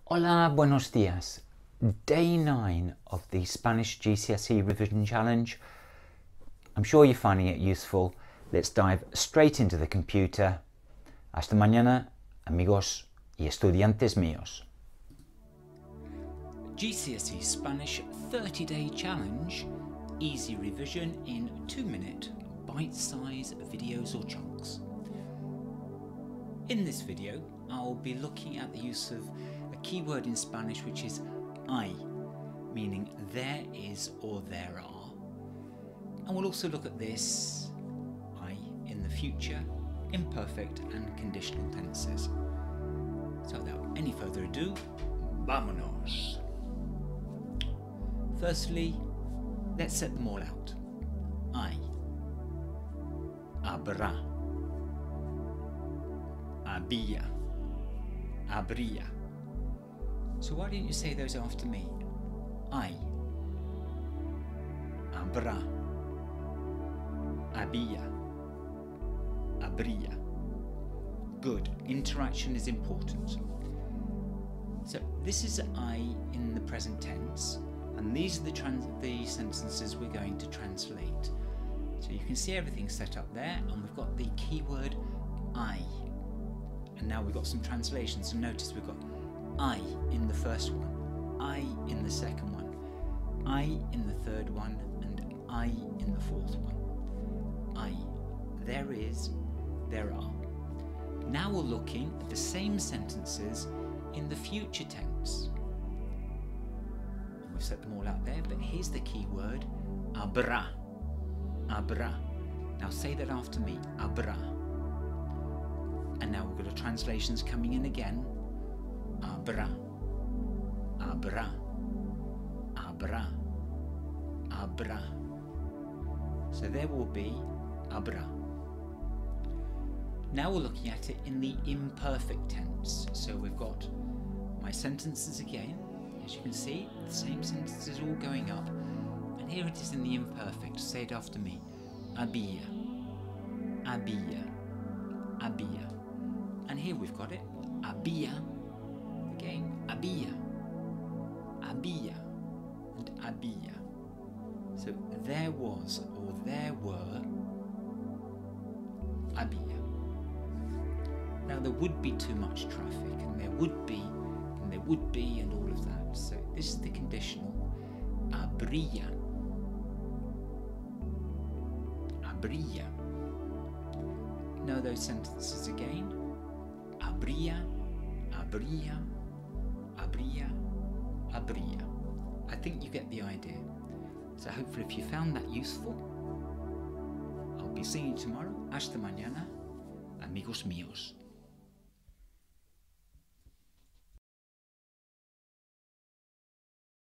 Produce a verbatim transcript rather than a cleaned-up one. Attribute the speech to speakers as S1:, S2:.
S1: Hola, buenos dias. Day nine of the Spanish G C S E Revision Challenge. I'm sure you're finding it useful. Let's dive straight into the computer. Hasta mañana, amigos y estudiantes míos.
S2: G C S E Spanish thirty day Challenge. Easy revision in two minute bite-sized videos or chunks. In this video, I'll be looking at the use of a keyword in Spanish which is hay, meaning there is or there are. And we'll also look at this, hay, in the future, imperfect and conditional tenses. So without any further ado, vámonos! Firstly, let's set them all out. Hay, habrá, había, habría. So why didn't you say those after me? Hay, habrá, había, habría. Good. Interaction is important. So this is I in the present tense, and these are the, trans the sentences we're going to translate. So you can see everything set up there, and we've got the keyword I. And now we've got some translations, and notice we've got I in the first one, I in the second one, I in the third one, and I in the fourth one. I, there is, there are. Now we're looking at the same sentences in the future tense. And we've set them all out there, but here's the key word, habrá, habrá. Now say that after me, habrá. And now we've got the translations coming in again. Habrá, habrá, habrá, habrá. So there will be habrá. Now we're looking at it in the imperfect tense. So we've got my sentences again. As you can see, the same sentences all going up. And here it is in the imperfect. Say it after me. Había, había, había. And here we've got it. Había. Again. Había, había, and había. So there was or there were. Había. Now there would be too much traffic, and there would be, and there would be, and all of that. So this is the conditional. Habría. Habría. Know those sentences again. Habría, habría, habría, habría. I think you get the idea. So hopefully if you found that useful, I'll be seeing you tomorrow. Hasta mañana, amigos míos.